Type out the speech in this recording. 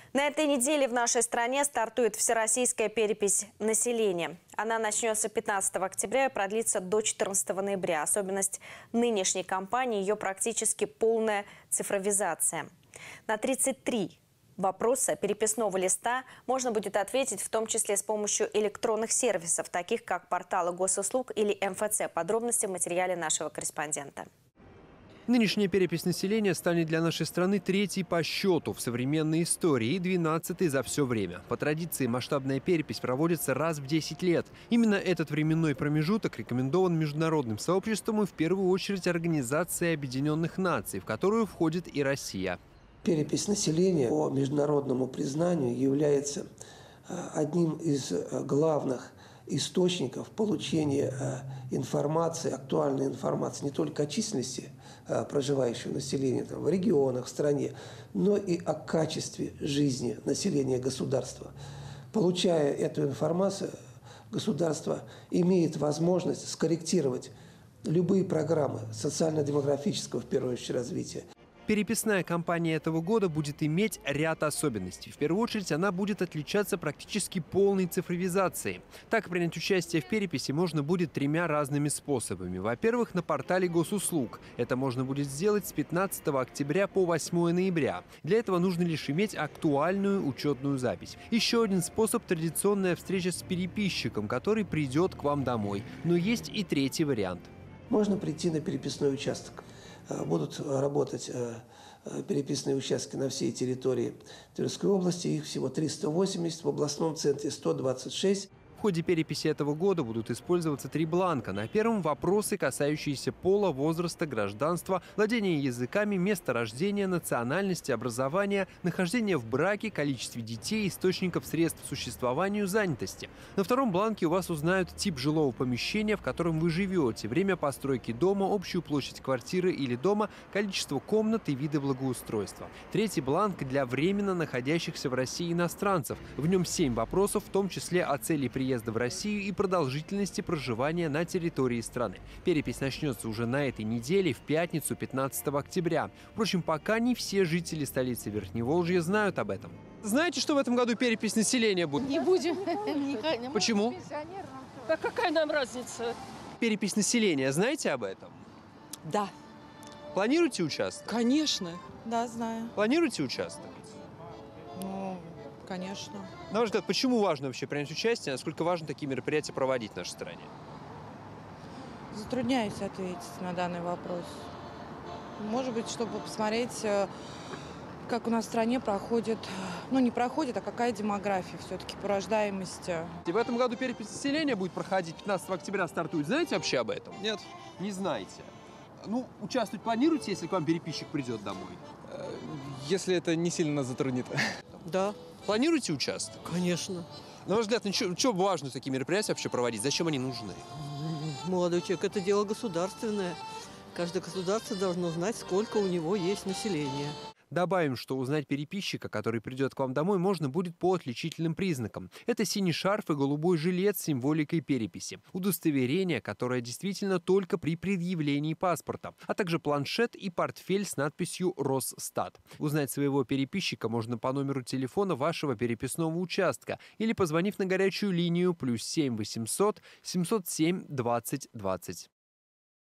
На этой неделе в нашей стране стартует всероссийская перепись населения. Она начнется 15 октября и продлится до 14 ноября. Особенность нынешней кампании – ее практически полная цифровизация. На 33 вопроса переписного листа можно будет ответить в том числе с помощью электронных сервисов, таких как порталы госуслуг или МФЦ. Подробности в материале нашего корреспондента. Нынешняя перепись населения станет для нашей страны третьей по счету в современной истории и 12-й за все время. По традиции масштабная перепись проводится раз в 10 лет. Именно этот временной промежуток рекомендован международным сообществом и в первую очередь Организацией Объединенных Наций, в которую входит и Россия. Перепись населения по международному признанию является одним из главных источников получения информации, актуальной информации не только о численности проживающего населения в регионах, в стране, но и о качестве жизни населения государства. Получая эту информацию, государство имеет возможность скорректировать любые программы социально-демографического, в первую очередь, развития. Переписная кампания этого года будет иметь ряд особенностей. В первую очередь, она будет отличаться практически полной цифровизацией. Так, принять участие в переписи можно будет тремя разными способами. Во-первых, на портале госуслуг. Это можно будет сделать с 15 октября по 8 ноября. Для этого нужно лишь иметь актуальную учетную запись. Еще один способ – традиционная встреча с переписчиком, который придет к вам домой. Но есть и третий вариант. Можно прийти на переписной участок. Будут работать переписные участки на всей территории Тверской области. Их всего 380, в областном центре 126. В ходе переписи этого года будут использоваться 3 бланка. На первом – вопросы, касающиеся пола, возраста, гражданства, владения языками, места рождения, национальности, образования, нахождения в браке, количестве детей, источников средств существованию, занятости. На втором бланке у вас узнают тип жилого помещения, в котором вы живете, время постройки дома, общую площадь квартиры или дома, количество комнат и виды благоустройства. Третий бланк для временно находящихся в России иностранцев. В нем 7 вопросов, в том числе о цели приезда в Россию и продолжительности проживания на территории страны. Перепись начнется уже на этой неделе, в пятницу, 15 октября. Впрочем, пока не все жители столицы Верхневолжья знают об этом. Знаете, что в этом году перепись населения будет? Не будем. Почему? Да какая нам разница? Перепись населения, знаете об этом? Да. Планируете участвовать? Конечно. Да, знаю. Планируете участвовать? Ну, конечно. На ваш взгляд, почему важно вообще принять участие? Насколько важно такие мероприятия проводить в нашей стране? Затрудняюсь ответить на данный вопрос. Может быть, чтобы посмотреть, как у нас в стране проходит, ну не проходит, а какая демография все-таки по рождаемости. И в этом году перепись населения будет проходить, 15 октября стартует. Знаете вообще об этом? Нет. Не знаете. Ну, участвовать планируете, если к вам переписчик придет домой? Если это не сильно нас затруднит. Да, Планируете участвовать? конечно. На ваш взгляд, что важно такие мероприятия вообще проводить? Зачем они нужны? Молодой человек, это дело государственное. Каждое государство должно знать, сколько у него есть населения. Добавим, что узнать переписчика, который придет к вам домой, можно будет по отличительным признакам. Это синий шарф и голубой жилет с символикой переписи. Удостоверение, которое действительно только при предъявлении паспорта. А также планшет и портфель с надписью «Росстат». Узнать своего переписчика можно по номеру телефона вашего переписного участка или позвонив на горячую линию +7 800 707 20 20.